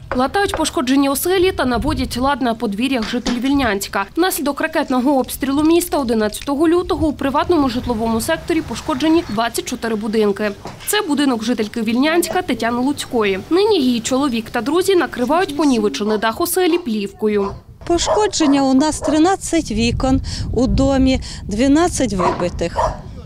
Латають пошкоджені оселі та наводять лад на подвір'ях жителів Вільнянська. Внаслідок ракетного обстрілу міста 11 лютого у приватному житловому секторі пошкоджені 24 будинки. Це будинок жительки Вільнянська Тетяни Луцької. Нині її чоловік та друзі накривають понівечений дах оселі плівкою. Пошкодження у нас 13 вікон у домі, 12 вибитих.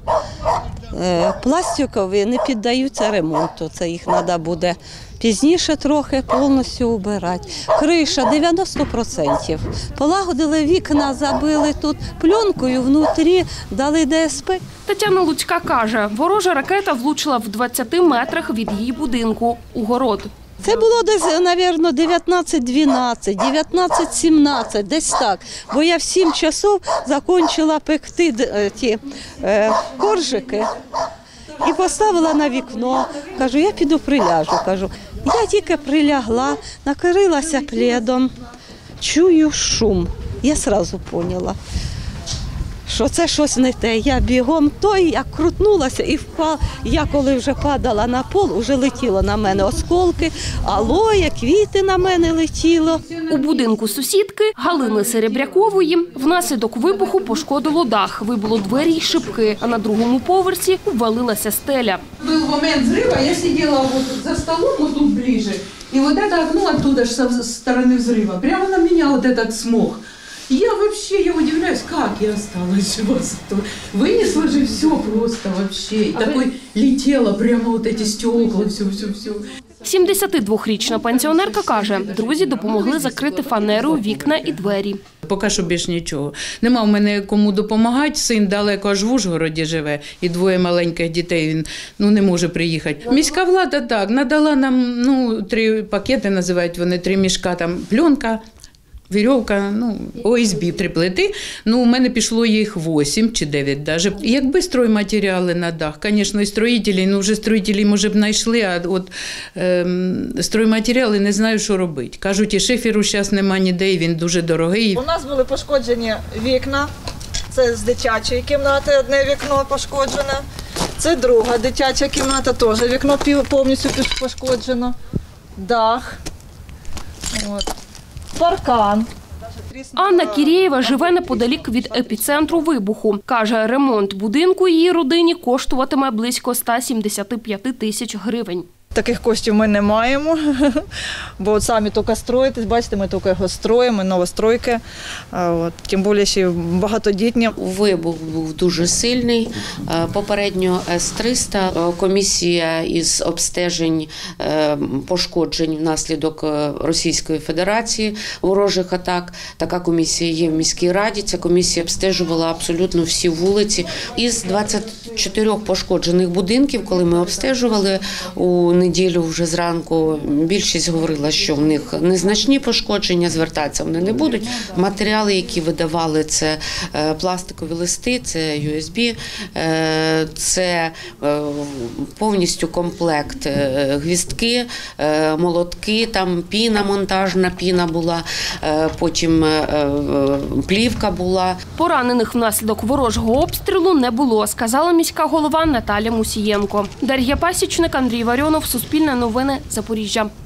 Пластикові не піддаються ремонту, це їх треба буде пізніше трохи повністю убирати. Криша 90%. Полагодили вікна, забили тут пленкою, внутрі дали ДСП. Тетяна Луцька каже, ворожа ракета влучила в 20 метрах від її будинку у город. Це було десь, мабуть, 19-12, 19-17, десь так. Бо я в 7 часов закінчила пекти ті коржики і поставила на вікно. Кажу, я піду приляжу. Кажу, я тільки прилягла, накрилася пледом, чую шум. Я одразу зрозуміла, що це щось не те. Я бігом як крутнулася і впала. Я коли вже падала на пол, вже летіло на мене осколки, алоє, квіти на мене летіло. У будинку сусідки Галини Серебрякової внаслідок вибуху пошкодило дах, вибило двері й шибки, а на другому поверсі обвалилася стеля. Був момент зриву, я сиділа вот за столом, вот тут ближе, и вот это окно оттуда, со стороны взрыва, прямо на меня вот этот смог. Я вообще, удивляюсь, как я осталась жива. Вынесла же все просто вообще. И такой летело прямо вот эти стекла, все. 72-річна пенсіонерка каже, друзі допомогли закрити фанерою вікна і двері. Поки що більш нічого. Нема в мене кому допомагати, син далеко аж в Ужгороді живе, і 2 маленьких дітей, він не може приїхати. Міська влада так, надала нам 3 пакети, називають вони 3 мішка, там пленка, вірьовка, ОСБ 3 плити. У мене пішло їх 8 чи 9 навіть. Якби стройматеріали на дах, звісно, і строїтелі, вже строїтелі, може б, знайшли, а от стройматеріали не знаю, що робити. Кажуть, і шиферу зараз нема ніде, і він дуже дорогий. У нас були пошкоджені вікна, це з дитячої кімнати, одне вікно пошкоджене. Це друга дитяча кімната, теж вікно повністю пошкоджено. Дах. Паркан. Анна Кірєєва живе неподалік від епіцентру вибуху. Каже, ремонт будинку її родині коштуватиме близько 175 тисяч гривень. Таких коштів ми не маємо, бо самі тільки строїтесь, бачите, ми тільки його строїмо, новостройки, тим більше ще багатодітні. Вибух був дуже сильний, попередньо С-300, комісія із обстежень пошкоджень внаслідок Російської Федерації, ворожих атак. Така комісія є в міській раді, ця комісія обстежувала абсолютно всі вулиці. Із 24 пошкоджених будинків, коли ми обстежували у неділю вже зранку, більшість говорила, що в них незначні пошкодження, звертатися вони не будуть. Матеріали, які видавали, це пластикові листи, це USB, це повністю комплект гвіздки, молотки, там піна, монтажна піна була, потім плівка була. Поранених внаслідок ворожого обстрілу не було, сказала міська голова Наталя Мусієнко. Дар'я Пасічник, Андрій Варіонов, Суспільне новини, Запоріжжя.